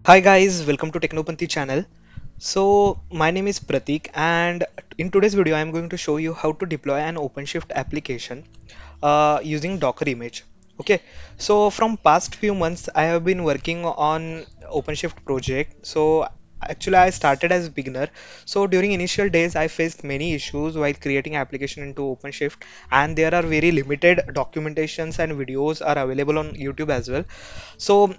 Hi guys, welcome to Technopanthi channel. So my name is Pratik and in today's video I am going to show you how to deploy an OpenShift application using Docker image. Okay, so from past few months I have been working on OpenShift project. So actually I started as beginner. So during initial days I faced many issues while creating application into OpenShift, and there are very limited documentations and videos are available on YouTube as well. So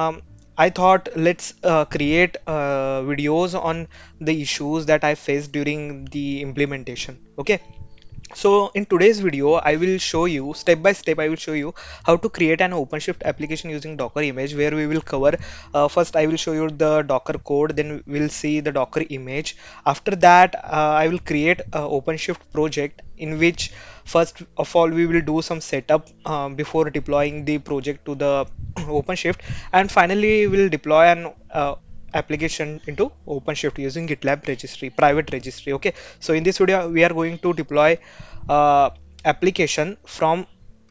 I thought let's create videos on the issues that I faced during the implementation. Okay. So in today's video, I will show you step by step. I will show you how to create an OpenShift application using Docker image, where we will cover. First, I will show you the Docker code. Then we'll see the Docker image. After that, I will create a OpenShift project in which first of all we will do some setup before deploying the project to the OpenShift, and finally we'll deploy an application into OpenShift using GitLab registry, private registry. Okay, so in this video we are going to deploy uh, application from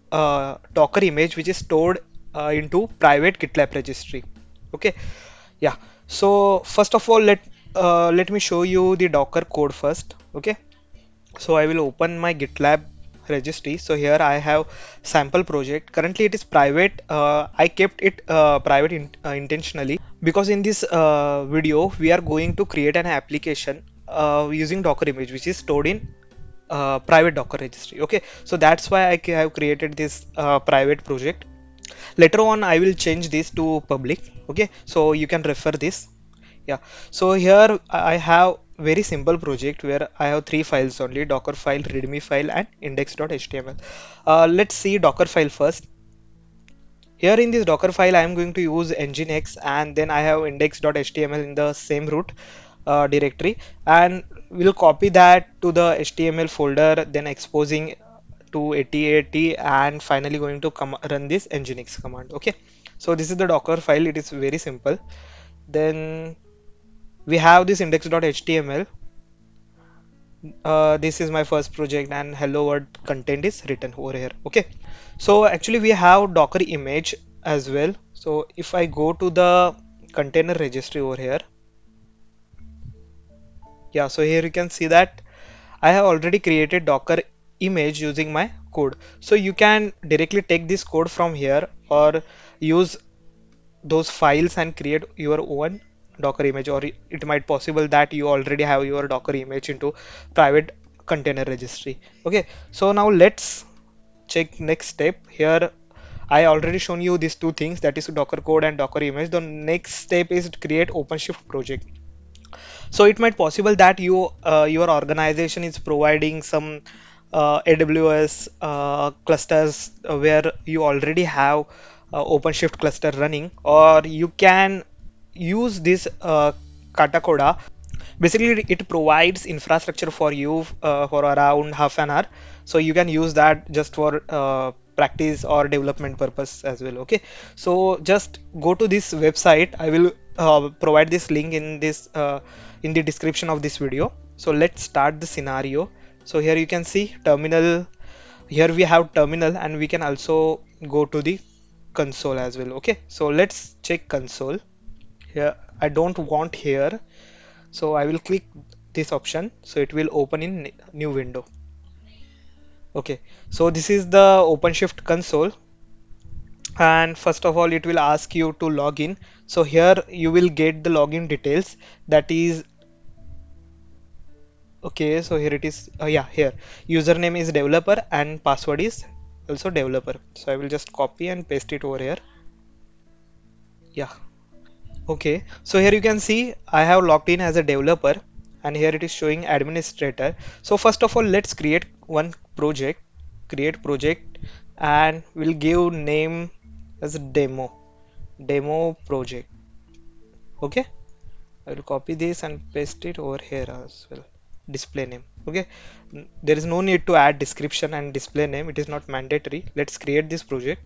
Docker image which is stored into private GitLab registry. Okay, yeah. So first of all, let me show you the Docker code first. Okay, so I will open my GitLab registry. So here I have sample project. Currently it is private. I kept it private intentionally because in this video we are going to create an application using Docker image which is stored in private Docker registry. Okay, so that's why have created this private project. Later on I will change this to public. Okay, so you can refer this. Yeah, so here I have very simple project where I have three files only: Docker file, README file, and index.html. Let's see Docker file first. Here in this Docker file, I am going to use Nginx, and then I have index.html in the same root directory, and we'll copy that to the HTML folder, then exposing to 8080, and finally going to run this Nginx command. Okay, so this is the Docker file. It is very simple. Then we have this index.html. This is my first project, and hello world content is written over here. Okay, so actually we have Docker image as well. So if I go to the container registry over here, yeah, so here you can see that I have already created Docker image using my code. So you can directly take this code from here or use those files and create your own Docker image, or it might possible that you already have your Docker image into private container registry. Okay, so now let's check next step. Here I already shown you these two things, that is Docker code and Docker image. The next step is to create OpenShift project. So it might possible that your organization is providing some AWS clusters where you already have OpenShift cluster running, or you can use this Katacoda. Basically, it provides infrastructure for you for around half an hour, so you can use that just for practice or development purpose as well. Okay, so just go to this website. I will provide this link in the description of this video. So let's start the scenario. So here you can see terminal. Here we have terminal, and we can also go to the console as well. Okay, so let's check console. Here I don't want here, so I will click this option, so it will open in new window. Okay, so this is the OpenShift console, and first of all it will ask you to log in. So here you will get the login details, that is okay. So here it is, yeah, here username is developer and password is also developer. So I will just copy and paste it over here. Yeah, okay, so here you can see I have logged in as a developer, and here it is showing administrator. So first of all, let's create one project, create project, and we'll give name as demo project. Okay, I will copy this and paste it over here as well. Display name. Okay, there is no need to add description and display name, it is not mandatory. Let's create this project.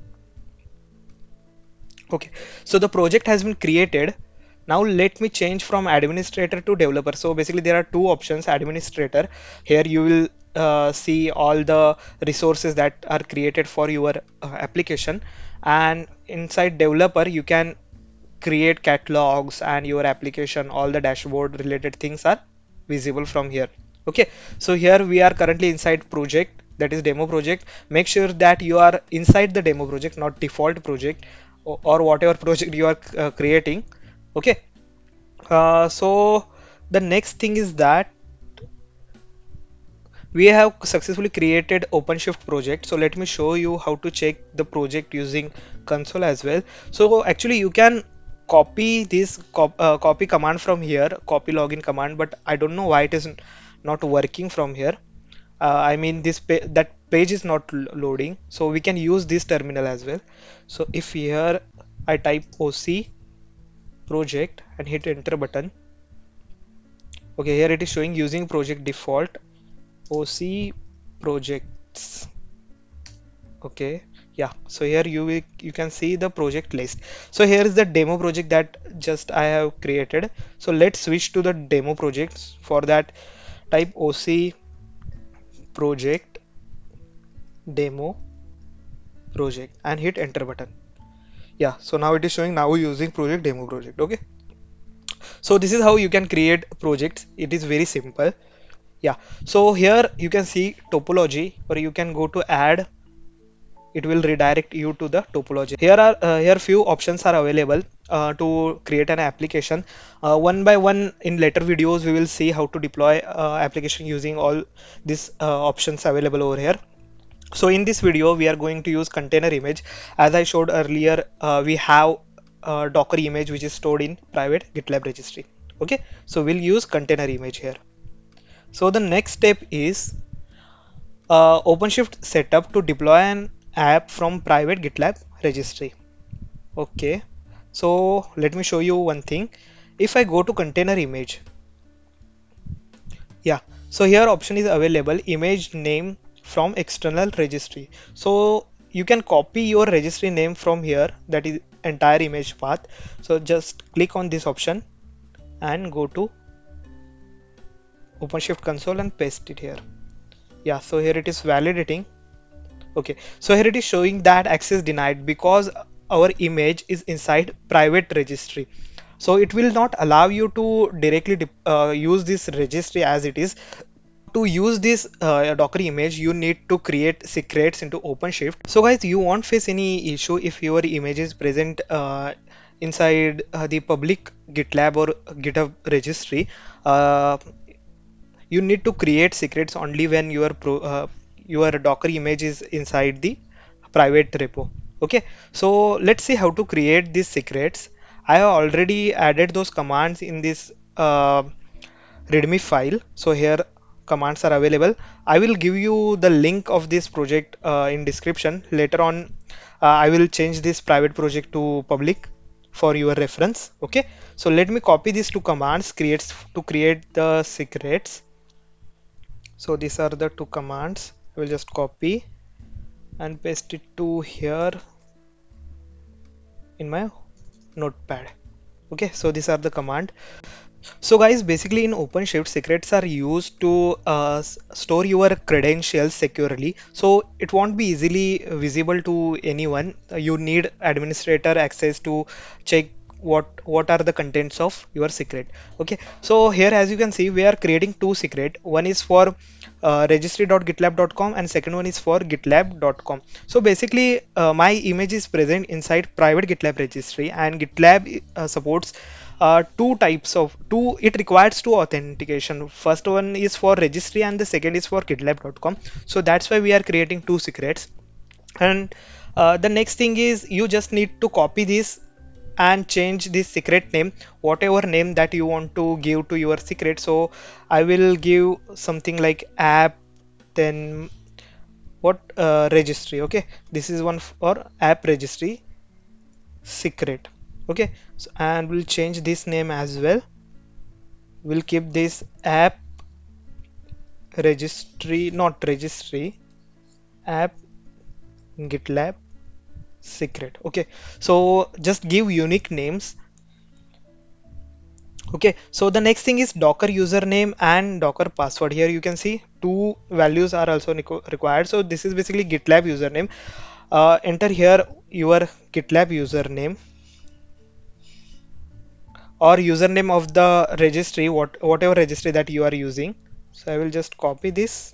Okay, so the project has been created. Now let me change from administrator to developer. So basically there are two options: administrator. Here you will see all the resources that are created for your application, and inside developer you can create catalogs and your application, all the dashboard related things are visible from here. Okay, so here we are currently inside project, that is demo project. Make sure that you are inside the demo project, not default project, or whatever project you are creating. Okay, so the next thing is that we have successfully created OpenShift project. So let me show you how to check the project using console as well. So actually you can copy this copy command from here, copy login command, but I don't know why it is not working from here. I mean this that page is not loading, so we can use this terminal as well. So if here I type OC project and hit enter button, okay, here it is showing using project default OC projects. Okay, yeah, so here you can see the project list. So here is the demo project that just I have created. So let's switch to the demo projects. For that, type OC project demo project and hit enter button. Yeah, so now it is showing now using project demo project. Okay, so this is how you can create projects. It is very simple. Yeah, so here you can see topology, or you can go to add. It will redirect you to the topology. Here few options are available to create an application. One by one in later videos we will see how to deploy application using all these options available over here. So in this video we are going to use container image. As I showed earlier, we have Docker image which is stored in private GitLab registry. Okay, so we'll use container image here. So the next step is OpenShift setup to deploy an app from private GitLab registry. Okay, so let me show you one thing. If I go to container image, yeah, so here option is available, image name from external registry. So you can copy your registry name from here, that is entire image path. So just click on this option and go to OpenShift console and paste it here. Yeah, so here it is validating. Okay, so here it is showing that access denied because our image is inside private registry. So it will not allow you to directly use this registry as it is. To use this Docker image, you need to create secrets into OpenShift. So guys, you won't face any issue if your image is present inside the public GitLab or GitHub registry. Uh, you need to create secrets only when your Docker image is inside the private repo. Okay, so let's see how to create these secrets. I have already added those commands in this readme file. So here commands are available. I will give you the link of this project in description. Later on, I will change this private project to public for your reference. Okay, so let me copy these two commands creates to create the secrets. So these are the two commands. I will just copy and paste it to here in my notepad. Okay, so these are the command. So guys, basically in OpenShift, secrets are used to store your credentials securely. So it won't be easily visible to anyone. You need administrator access to check what are the contents of your secret. Okay, so here as you can see, we are creating two secret. One is for registry.gitlab.com and second one is for gitlab.com. So basically my image is present inside private GitLab registry, and GitLab supports it requires two authentication. First one is for registry and the second is for gitlab.com. So that's why we are creating two secrets. And the next thing is you just need to copy this and change this secret name, whatever name that you want to give to your secret. So I will give something like app, then what, registry. Okay, this is one for app registry secret. Okay, so, and we'll change this name as well. We'll keep this app registry, not registry, app GitLab secret. Okay, so just give unique names. Okay, so the next thing is Docker username and Docker password. Here you can see two values are also required. So this is basically GitLab username. Enter here your GitLab username. or username of the registry, whatever registry that you are using. So I will just copy this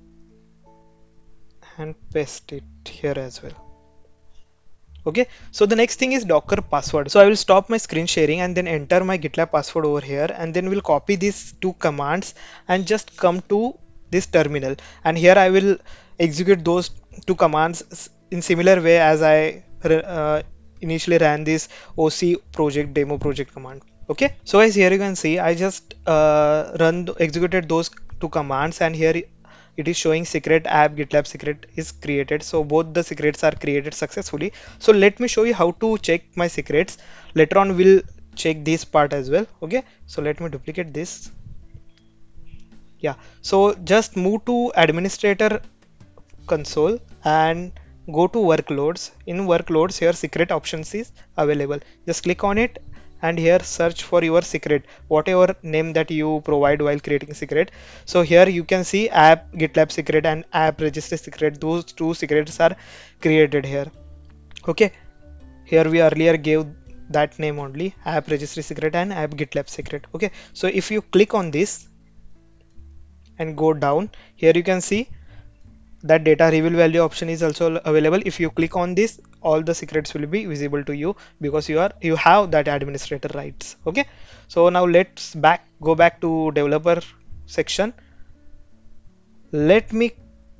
and paste it here as well. Okay, so the next thing is Docker password. So I will stop my screen sharing and then enter my GitLab password over here, and then we'll copy these two commands and just come to this terminal. And here I will execute those two commands in similar way as I initially ran this OC project demo project command. Okay, so guys, here you can see I just executed those two commands, and here it is showing secret app GitLab secret is created. So both the secrets are created successfully. So let me show you how to check my secrets. Later on we'll check this part as well. Okay, so let me duplicate this. Yeah, so just move to administrator console and go to workloads. In workloads, here secret options is available. Just click on it and here search for your secret, whatever name that you provide while creating secret. So here you can see app GitLab secret and app registry secret. Those two secrets are created here. Okay, here we earlier gave that name only, app registry secret and app GitLab secret. Okay, so if you click on this and go down, here you can see that data reveal value option is also available. If you click on this, all the secrets will be visible to you because you have that administrator rights. Okay, so now let's go back to developer section. Let me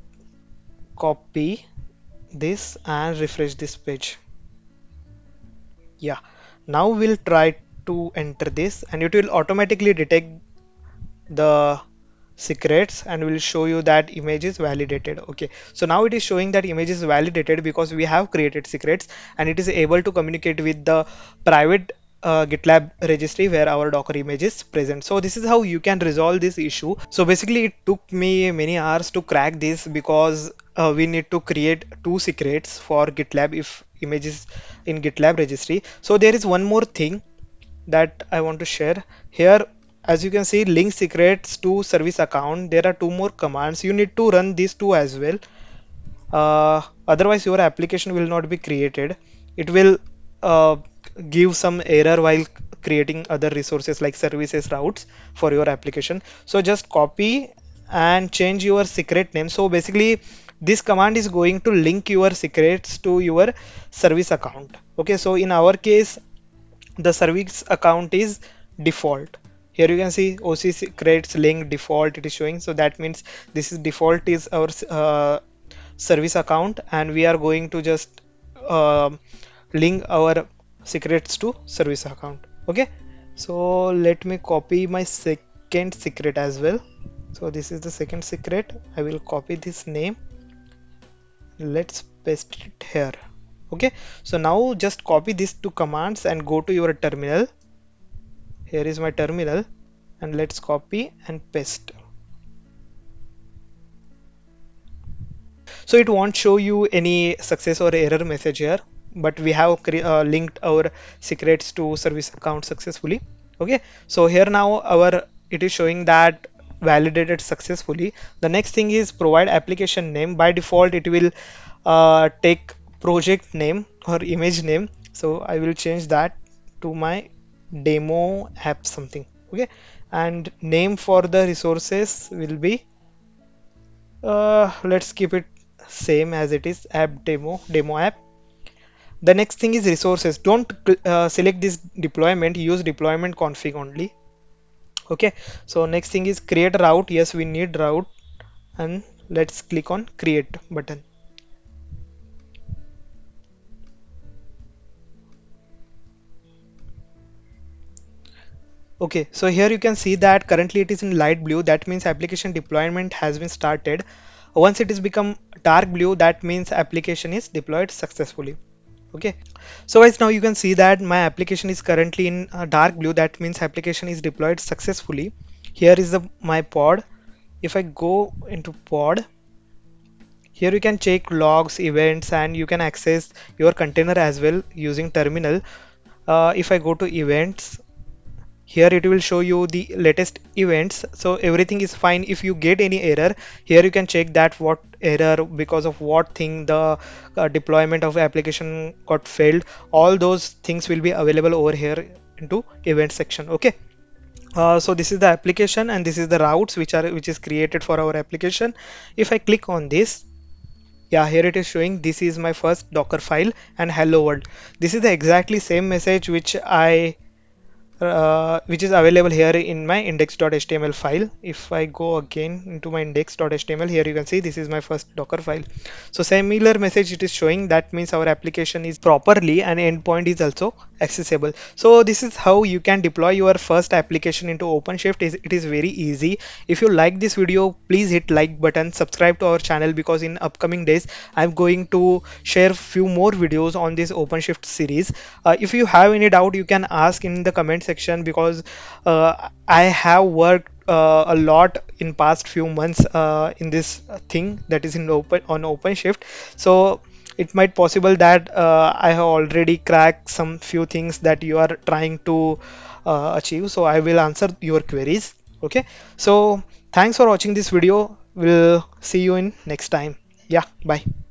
copy this and refresh this page. Yeah, now we'll try to enter this and it will automatically detect the secrets and will show you that image is validated. Okay, so now it is showing that image is validated because we have created secrets and it is able to communicate with the private GitLab registry where our Docker image is present. So this is how you can resolve this issue. So basically it took me many hours to crack this because we need to create two secrets for GitLab if image is in GitLab registry. So there is one more thing that I want to share here. As you can see, link secrets to service account. There are two more commands. You need to run these two as well. Otherwise, your application will not be created. It will give some error while creating other resources like services routes for your application. So just copy and change your secret name. So basically, this command is going to link your secrets to your service account. Okay, so in our case, the service account is default. Here you can see OC secrets link default it is showing. So that means this is default is our service account and we are going to just link our secrets to service account. Okay, so let me copy my second secret as well. So this is the second secret. I will copy this name. Let's paste it here. Okay, so now just copy these two commands and go to your terminal. Here is my terminal and let's copy and paste. So it won't show you any success or error message here, but we have linked our secrets to service account successfully. Okay, so here now it is showing that validated successfully. The next thing is provide application name. By default it will take project name or image name, so I will change that to my demo app something. Okay, and name for the resources will be let's keep it same as it is, app demo app. The next thing is resources. Don't select this deployment, use deployment config only. Okay, so next thing is create a route. Yes, we need route and let's click on create button. Okay, so here you can see that currently it is in light blue. That means application deployment has been started. Once it is become dark blue, that means application is deployed successfully. Okay, so guys, now you can see that my application is currently in dark blue. That means application is deployed successfully. Here is my pod. If I go into pod, here you can check logs, events, and you can access your container as well using terminal. If I go to events, here it will show you the latest events. So everything is fine. If you get any error, here you can check that what error, because of what thing the deployment of application got failed. All those things will be available over here into event section. Okay. So this is the application and this is the routes which is created for our application. If I click on this, yeah, here it is showing this is my first Docker file and hello world. This is the exactly same message which is available here in my index.html file. If I go again into my index.html, here you can see this is my first Docker file. So similar message it is showing, that means our application is properly and endpoint is also accessible. So this is how you can deploy your first application into OpenShift. It is very easy. If you like this video, please hit like button, subscribe to our channel, because in upcoming days I'm going to share few more videos on this OpenShift series. If you have any doubt, you can ask in the comment section, because I have worked a lot in past few months in this thing that is in OpenShift. So it might possible that I have already cracked some few things that you are trying to achieve. So I will answer your queries. Okay. So thanks for watching this video. We'll see you in next time. Yeah. Bye.